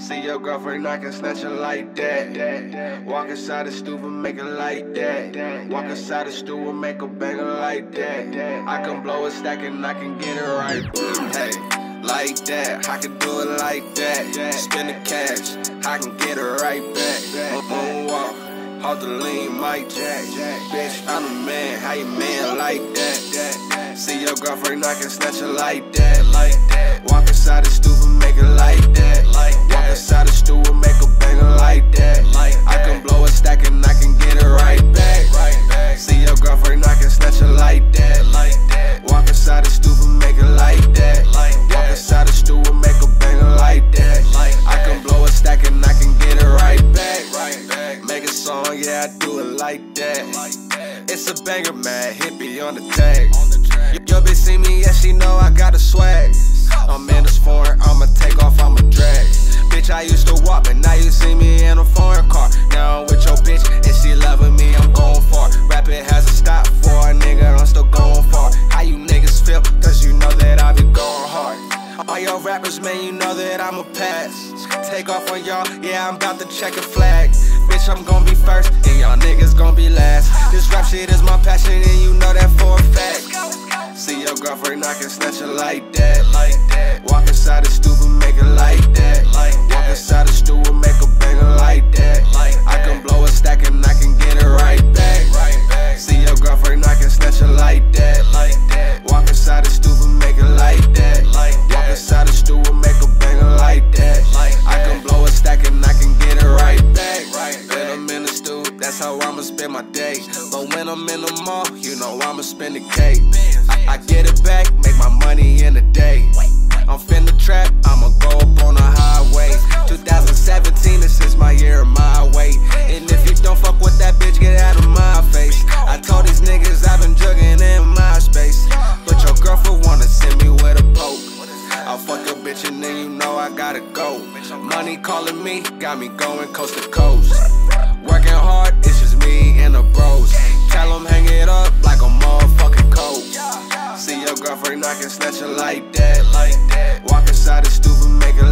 See your girlfriend, I can snatch her like that. Walk inside the stoop and make it like that. Walk inside the stoop and make a banger like that. I can blow a stack and I can get it right. Hey, like that, I can do it like that. Spend the cash, I can get it right back. Moonwalk, hold the lean, Mike Jack. Bitch, I'm the man, how you man like that? See your girlfriend, I can snatch her like that. Walk inside the stoop and make it like that. Walk inside the stoop and make a banger like that. I can blow a stack and I can get it right back. See your girlfriend, I can snatch her like that. Walk inside the stoop and make it like that. Walk inside the stoop and make a banger like that. I can blow a stack and I can get it right back. Make a song, yeah, I do it like that. It's a banger, man, hippie on the tag. Your bitch see me, yeah, she know I got a swag. I'm in this foreign, I'ma take off, I'ma drag. Bitch, I used to walk, but now you see me in a foreign car. Now I'm with your bitch, and she loving me, I'm going far. Rap it has a stop for a nigga, I'm still going far. How you niggas feel, cause you know that I be going hard. All y'all rappers, man, you know that I'ma pass. Take off on y'all, yeah, I'm about to check a flag. Bitch, I'm gon' be first, and y'all niggas gon' be last. This rap shit is my passion, and you know that for a fact. See your girlfriend, I can snatch her like that. Walk inside the stoop and make it like that. Walk inside the stoop and make a banger like that. I can blow a stack and I can get it right back. See your girlfriend, I can snatch her like that. Walk inside the stoop and make it like that. Walk inside the stoop and make a banger like that. I can blow a stack and I can get it right back. When I'm in the stoop, that's how I'ma spend my day. But when I'm in the mall, you know I'ma spend the cake. I get it back, make my money in a day. I'm finna trap, I'ma go up on the highway. 2017, this is my year, my way. And if you don't fuck with that bitch, get out of my face. I told these niggas I've been jugging in my space. But your girlfriend wanna send me with a poke. I'll fuck your bitch and then you know I gotta go. Money calling me, got me going coast to coast. Working hard, it's just me and the bros. Tell them hang it up like a motherfucking coat. See your girlfriend, I can snatch her like that. Walk inside the stoop and make it